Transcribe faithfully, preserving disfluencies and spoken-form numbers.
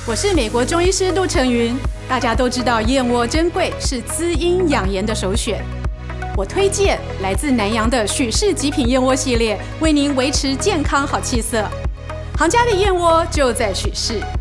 我是美国中医师杜成云。大家都知道燕窝珍贵，是滋阴养颜的首选。我推荐来自南洋的许氏极品燕窝系列，为您维持健康好气色。行家的燕窝就在许氏。